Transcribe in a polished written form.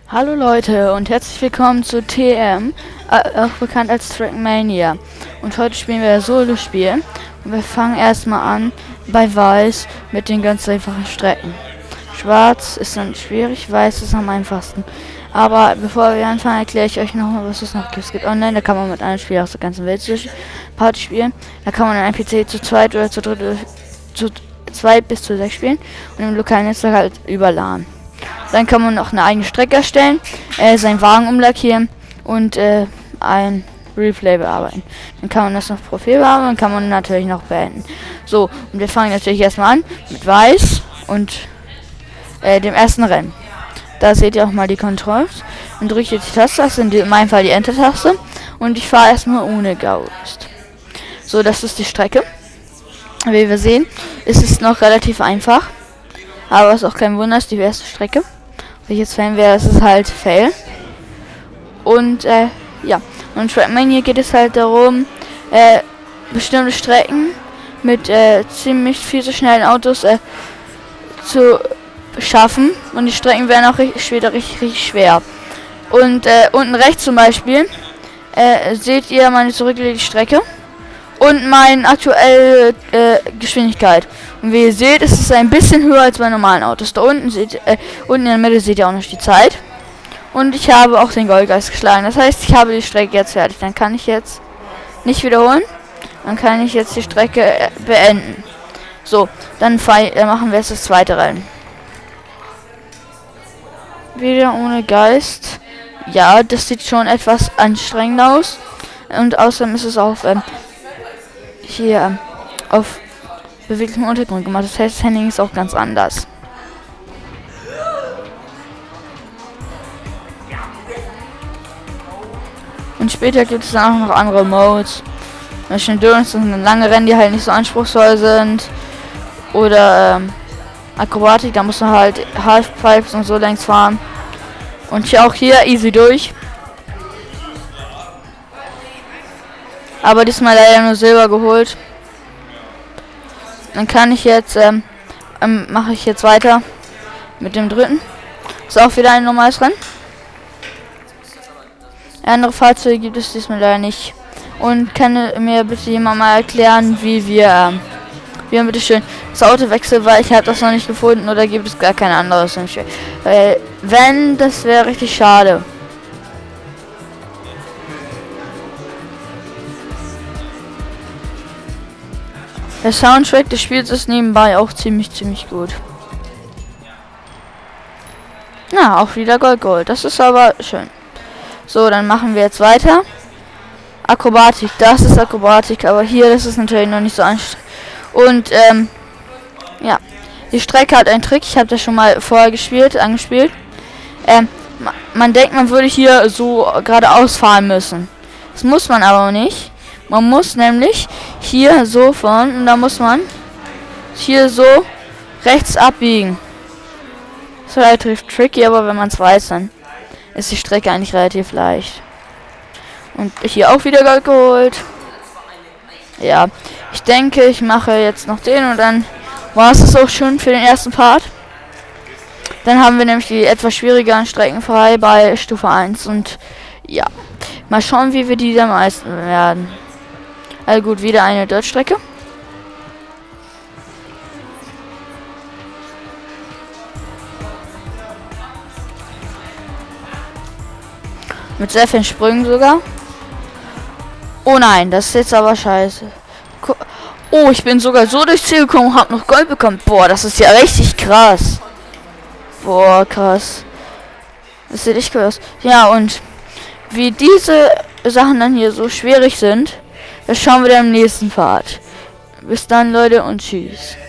Hallo Leute und herzlich willkommen zu TM, auch bekannt als Trackmania. Und heute spielen wir ein Solo-Spiel und wir fangen erstmal an bei Weiß mit den ganz einfachen Strecken. Schwarz ist dann schwierig, Weiß ist am einfachsten. Aber bevor wir anfangen, erkläre ich euch nochmal, was es noch gibt. Es gibt online, da kann man mit einem Spiel aus der ganzen Welt Party spielen. Da kann man in einem PC zu zweit oder zu dritt oder zu 2 bis zu 6 spielen und im lokalen Netzwerk halt über LAN. Dann kann man noch eine eigene Strecke erstellen, seinen Wagen umlackieren und ein Replay bearbeiten. Dann kann man das noch Profil bearbeiten und kann man natürlich noch beenden. So, und wir fangen natürlich erstmal an mit Weiß und dem ersten Rennen. Da seht ihr auch mal die Controls. Dann drücke ich jetzt die Taste, das ist in meinem Fall die Enter-Taste. Und ich fahre erstmal ohne Ghost. So, das ist die Strecke. Wie wir sehen, ist es noch relativ einfach. Aber es ist auch kein Wunder, ist die erste Strecke. Wenn ich jetzt Fan wäre, ist es halt Fail. Und ja, und Trackmania geht es halt darum, bestimmte Strecken mit ziemlich viel zu schnellen Autos zu schaffen. Und die Strecken werden auch später richtig schwer. Und unten rechts zum Beispiel seht ihr meine zurückgelegte Strecke und meine aktuelle Geschwindigkeit. Und wie ihr seht, ist es ein bisschen höher als bei normalen Autos. Da unten unten in der Mitte seht ihr auch noch die Zeit. Und ich habe auch den Goldgeist geschlagen. Das heißt, ich habe die Strecke jetzt fertig. Dann kann ich jetzt nicht wiederholen. Dann kann ich jetzt die Strecke beenden. So, dann machen wir jetzt das zweite Rennen. Wieder ohne Geist. Ja, das sieht schon etwas anstrengend aus. Und außerdem ist es auf hier auf beweglichem Untergrund gemacht. Das heißt, das Handling ist auch ganz anders. Und später gibt es dann auch noch andere Modes. Zum Beispiel Endurance und lange Rennen, die halt nicht so anspruchsvoll sind. Oder Akrobatik, da muss man halt Halfpipes und so längs fahren. Und hier auch hier easy durch. Aber diesmal leider nur Silber geholt. Dann kann ich jetzt, mache ich jetzt weiter mit dem dritten. Ist auch wieder ein normales Rennen. Andere Fahrzeuge gibt es diesmal leider nicht. Und kann mir bitte jemand mal erklären, wie man bitte schön das Auto wechselt, weil ich habe das noch nicht gefunden, oder gibt es gar kein anderes? Weil wenn, das wäre richtig schade. Der Soundtrack des Spiels ist nebenbei auch ziemlich gut. Na, auch wieder Gold. Das ist aber schön. So, dann machen wir jetzt weiter. Akrobatik, das ist Akrobatik, aber hier, das ist natürlich noch nicht so anstrengend. Und, ja. Die Strecke hat einen Trick, ich habe das schon mal vorher angespielt. Man denkt, man würde hier so geradeaus fahren müssen. Das muss man aber nicht. Man muss nämlich hier so fahren und da muss man hier so rechts abbiegen. Das ist relativ tricky, aber wenn man es weiß, dann ist die Strecke eigentlich relativ leicht. Und hier auch wieder Gold geholt. Ja, ich denke, ich mache jetzt noch den und dann war es auch schon für den ersten Part. Dann haben wir nämlich die etwas schwierigeren Strecken frei bei Stufe 1 und ja, mal schauen, wie wir die dann meisten werden. Also gut, wieder eine Dirt-Strecke. Mit sehr vielen Sprüngen sogar. Oh nein, das ist jetzt aber scheiße. Oh, ich bin sogar so durchs Ziel gekommen und hab noch Gold bekommen. Boah, das ist ja richtig krass. Boah, krass. Das sieht echt cool aus. Ja, und wie diese Sachen dann hier so schwierig sind, das schauen wir dann im nächsten Part. Bis dann, Leute, und tschüss.